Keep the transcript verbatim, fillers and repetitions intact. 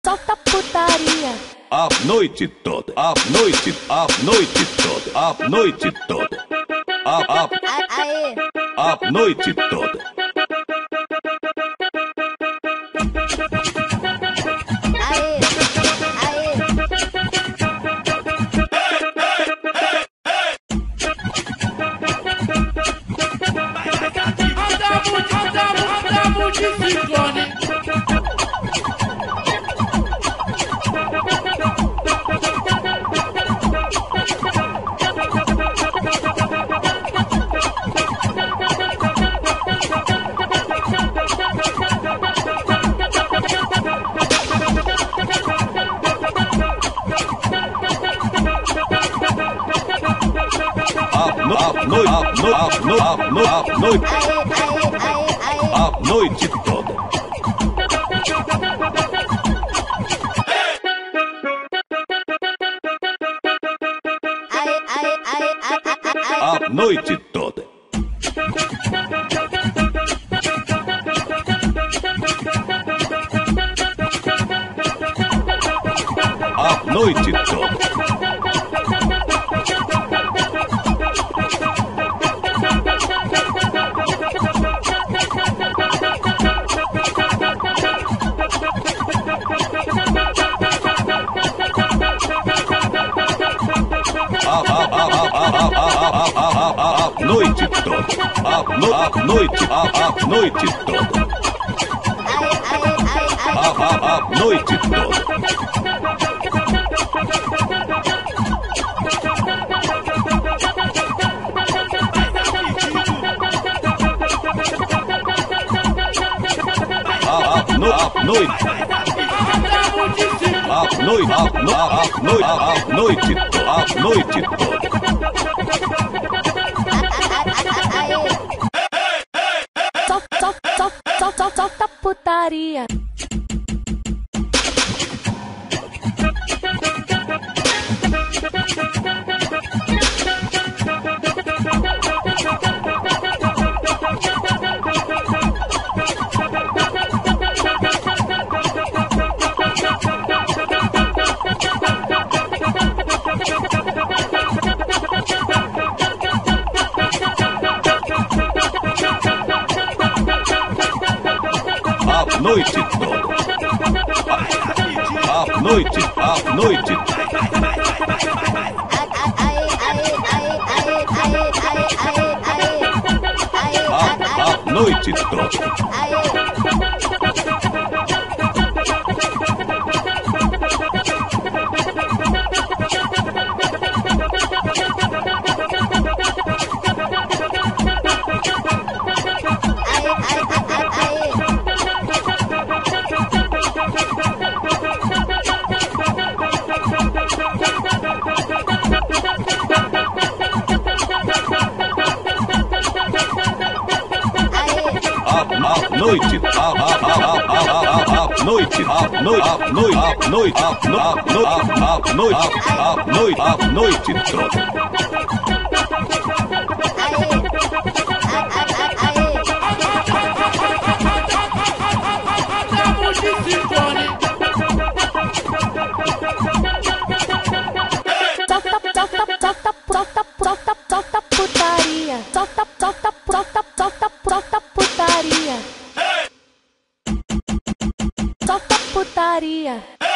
Solta putaria. A noite toda, a noite, a noite toda, a noite toda. A, a, Aê. a noite toda. Aê. Aê. Andamos de ciclone. A noite, a noite, a noite, a noite toda. A noite toda. A noite toda. A noite toda, a, no, a noite, a, a noite toda, a, a, a noite toda. A, a, no, a noite, a noite, a, no, a noite, a noite, a noite toda. Solta putaria. A noite toda. A noite, a noite. A, a noite toda. A noite, a, a, a, a, a, a noite, a noite, a noite, a noite, a noite, a noite, a noite toda. Andamos de ciclone. Solta, solta, solta, solta putaria. Solta, solta, solta, solta, solta putaria. Solta putaria.